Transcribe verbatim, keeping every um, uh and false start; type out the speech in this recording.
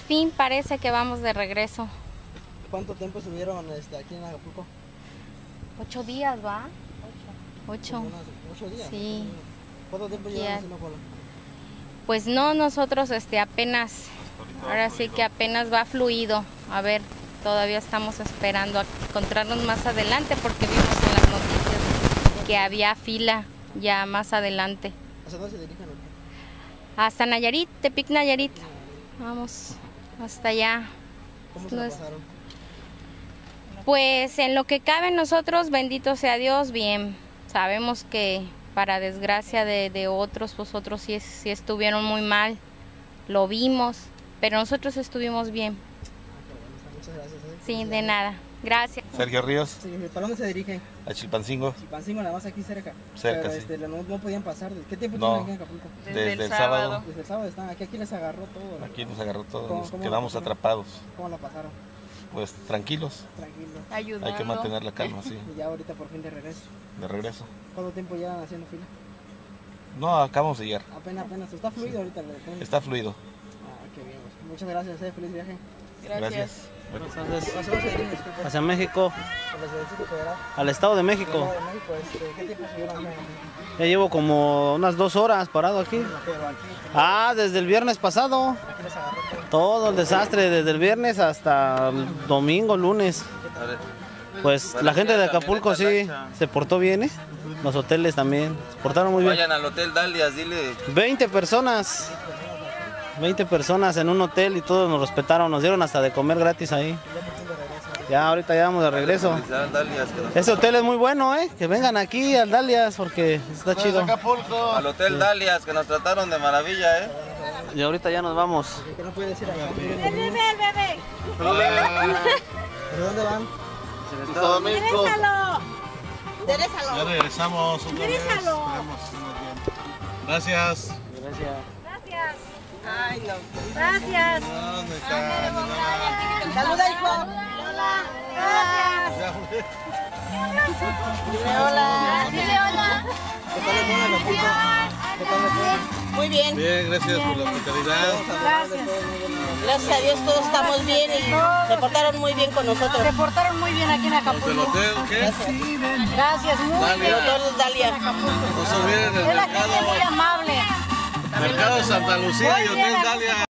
fin parece que vamos de regreso. ¿Cuánto tiempo estuvieron este, aquí en Acapulco? Ocho días, ¿va? Ocho. Unos ocho días. Sí. ¿Cuánto tiempo Ya. llevan haciendo cola? Pues no, nosotros este apenas, ahora sí que apenas va fluido. A ver, todavía estamos esperando a encontrarnos más adelante porque vimos en las noticias que había fila ya más adelante. ¿Hacia dónde se dirigen? ¿O qué? Hasta Nayarit, Tepic Nayarit. Vamos hasta allá. ¿Cómo se la Nos- pasaron? Pues en lo que cabe nosotros, bendito sea Dios, bien. Sabemos que para desgracia de, de otros, pues otros sí, sí estuvieron muy mal. Lo vimos, pero nosotros estuvimos bien. Muchas gracias. ¿eh? Sí, de nada. Gracias. Sergio Ríos, Sí, ¿para dónde se dirigen? a Chilpancingo, Chilpancingo, nada más aquí cerca. Cerca, Pero, sí. este, no, no podían pasar. ¿Qué tiempo No. tienen aquí en Acapulco? desde, el sábado. Desde el sábado están aquí, aquí les agarró todo. Aquí nos agarró todo, ¿Cómo- nos cómo- quedamos cómo- atrapados. ¿Cómo la pasaron? Pues tranquilos, Tranquilo. hay que mantener la calma, sí, Y ya ahorita por fin de regreso. de regreso. ¿Cuánto tiempo llevan haciendo fila? No, acabamos de llegar, Apenas, apenas. Está fluido ahorita. el- está fluido. Ah, qué bien. pues. Muchas gracias, eh. Feliz viaje. Gracias. ¿Hacia dónde se dirigen? Disculpe. Hacia México, Hacia el Distrito Federal. al Estado de Estado México. de México, este, ¿qué tiempo estuvieron aquí? Ya llevo como unas dos horas parado aquí. Pero aquí, Ah, desde el viernes pasado. aquí les agarró todo. Todo el desastre, desde el viernes hasta el domingo, lunes. Pues la gente de Acapulco sí se portó bien, ¿eh? Los hoteles también se portaron muy bien. Vayan al Hotel Dalias, dile. veinte personas. veinte personas en un hotel y todos nos respetaron, nos dieron hasta de comer gratis ahí. Ya ahorita ya vamos de regreso. Al Dalias, que nos- Ese hotel es muy bueno, ¿eh? Que vengan aquí al Dalias porque está chido. al Hotel Dalias, que nos trataron de maravilla, ¿eh? Y ahorita ya nos vamos. ¿Qué nos puede decir acá? Miren, miren. ¿Pero dónde van? Estado de México. Enderezalo. Ya regresamos otra vez. Enderezalo. Esperemos que estemos bien. Gracias. Gracias. Ay, no. Gracias. ¿Dónde está? Nada. Saluda, hijo. Hola. Gracias. Dile hola. Dile hola. ¿Qué tal les fue en Acapulco? ¿Qué tal les fue? Muy bien. Bien, gracias por la hospitalidad. Gracias. Gracias a Dios todos estamos bien y se portaron muy bien con nosotros. Se portaron muy bien aquí en ¿Los del Acapulco. hotel qué? Gracias, muy Dalia. bien. El Hotel Dalia. No se olviden del Es la gente muy mercado, amable. mercado Santa Lucía y Muy bien, Hotel a gusto. Dalia.